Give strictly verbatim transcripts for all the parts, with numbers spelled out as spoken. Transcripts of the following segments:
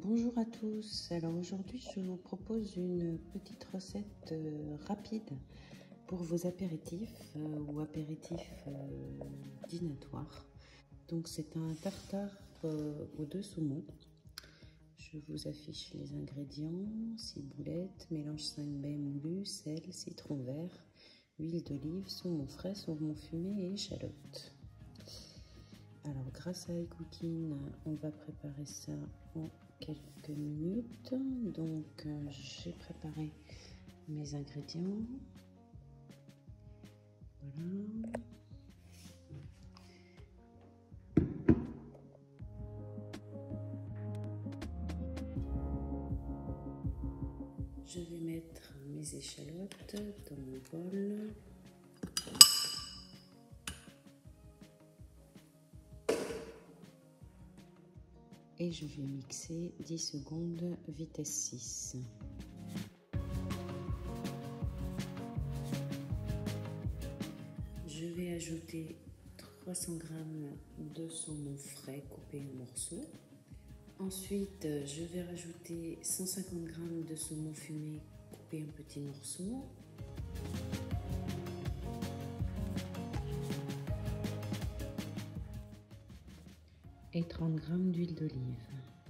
Bonjour à tous. Alors aujourd'hui je vous propose une petite recette euh, rapide pour vos apéritifs euh, ou apéritifs euh, dînatoires. Donc c'est un tartare euh, aux deux saumons. Je vous affiche les ingrédients: ciboulette, mélange cinq baies moulu, sel, citron vert, huile d'olive, saumon frais, saumon fumé et échalote. Alors grâce à iCooking, on va préparer ça en quelques minutes. Donc euh, j'ai préparé mes ingrédients. Voilà. Je vais mettre mes échalotes dans mon bol. Et je vais mixer dix secondes vitesse six. Je vais ajouter trois cents grammes de saumon frais coupé en morceaux. Ensuite, je vais rajouter cent cinquante grammes de saumon fumé coupé en petits morceaux. Et trente grammes d'huile d'olive.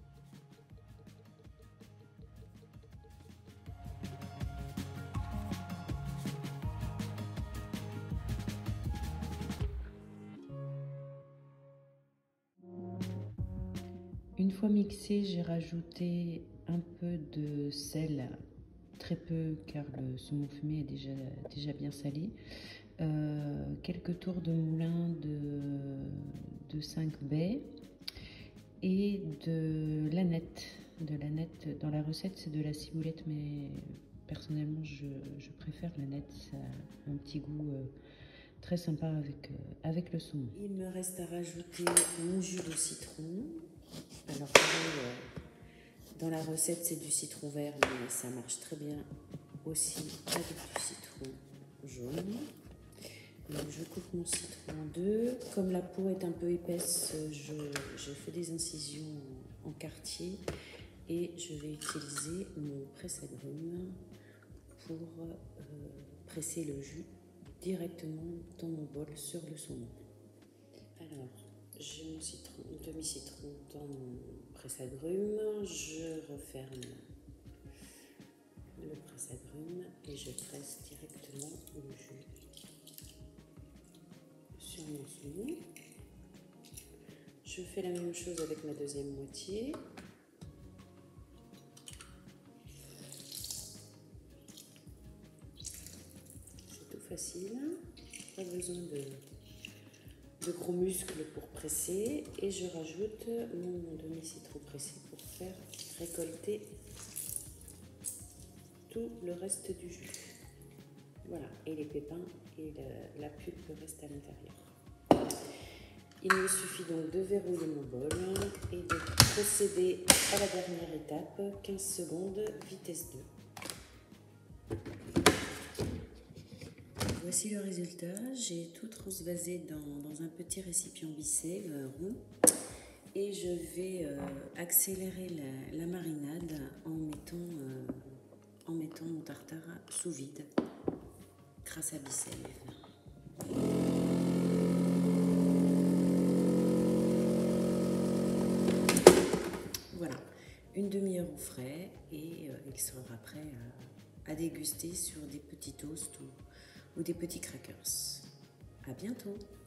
Une fois mixé, j'ai rajouté un peu de sel, très peu car le saumon fumé est déjà, déjà bien salé. Euh, quelques tours de moulin de, de cinq baies et de l'aneth. De l'aneth, dans la recette c'est de la ciboulette, mais personnellement je, je préfère l'aneth, ça a un petit goût euh, très sympa avec, euh, avec le saumon. Il me reste à rajouter mon jus de citron. Alors pareil, euh, dans la recette c'est du citron vert, mais ça marche très bien aussi avec du citron jaune. Donc je coupe mon citron en deux. Comme la peau est un peu épaisse, je, je fais des incisions en quartier et je vais utiliser mon presse-agrumes pour euh, presser le jus directement dans mon bol sur le saumon. Alors, j'ai mon citron, demi-citron dans mon presse-agrumes, je referme le presse-agrumes et je presse directement le jus sur mon saumon. Je fais la même chose avec ma deuxième moitié. C'est tout facile, pas besoin de de gros muscles pour presser, et je rajoute mon demi-citron pressé pour faire récolter tout le reste du jus. Voilà, et les pépins et la, la pulpe restent à l'intérieur. Il me suffit donc de verrouiller mon bol et de procéder à la dernière étape, quinze secondes, vitesse deux. Voici le résultat. J'ai tout transvasé dans, dans un petit récipient vissé euh, rond, et je vais euh, accélérer la, la marinade en mettant, euh, en mettant mon tartare sous vide grâce à Bissell. Voilà, une demi-heure au frais et euh, il sera prêt à, à déguster sur des petits toasts ou ou des petits crackers. À bientôt!